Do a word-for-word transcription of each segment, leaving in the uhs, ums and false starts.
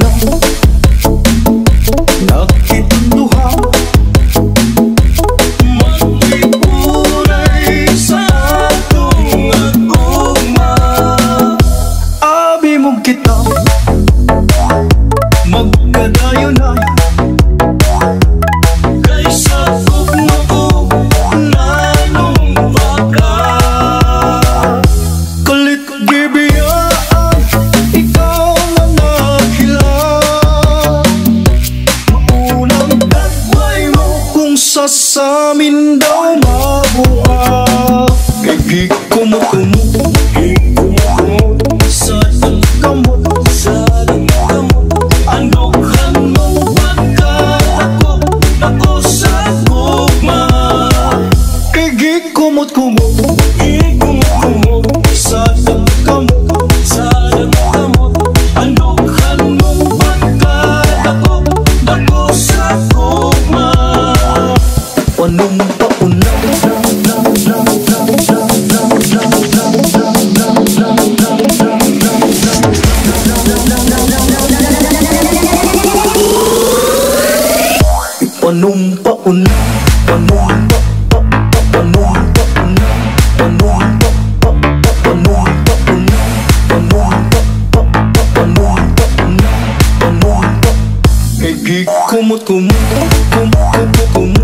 Sa amin daw mabuha kay gikumo-kumo, gikumo-kumo sa damot, sa damot. Andokhan mo pagkatakop, ako sa gugma kay gikumot-kumo, gikumo-kumo sa damot, sa damot. Andokhan mo pagkatakop, ako sa gugma. Anong pauna? Anong pauna? Anong pa pa anong pauna? Anong pa pa anong pauna? Anong pa pa anong pauna? Anong pa kay gikumot-kumot, kumot-kumot.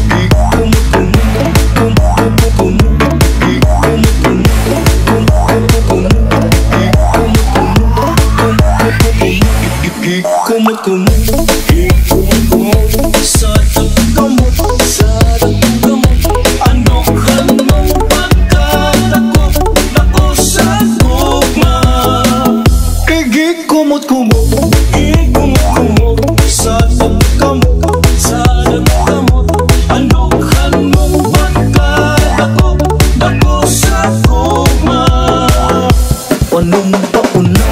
Gikumo-kumo, gikumo-kumo sa damot, sa damot. Andokhan mo pagkatakop, ako sa gugma kay gikumot-kumo, gikumo-kumo sa damot, sa damot. Andokhan mo pagkatakop, ako sa gugma. Anong pauna?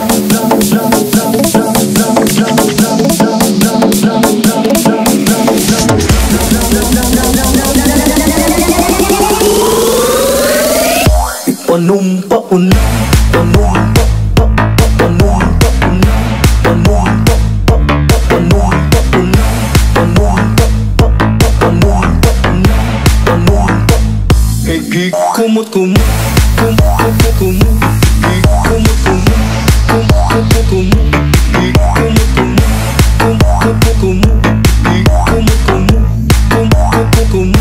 Anong pauna? Anong pa pa anong pauna? Anong pa pa anong pauna? Anong pa pa anong pauna? Anong pa kay gikumot-kumo, kumot-kumo, gikumo-kumo, kumot-kumo, gikumo-kumo, kumot-kumo, gikumo-kumo, kumot-kumo.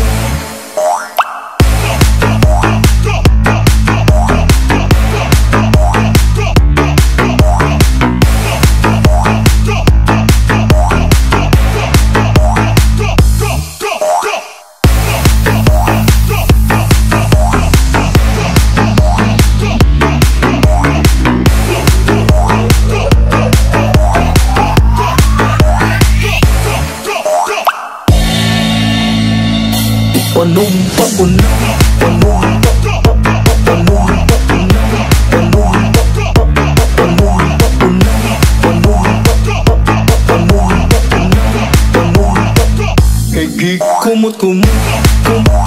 Anong pauna? Anong pa pa anong pauna? Anong pa pa anong pauna? Anong pa pa anong pauna? Anong pa kay gikumot-kumo, kumot.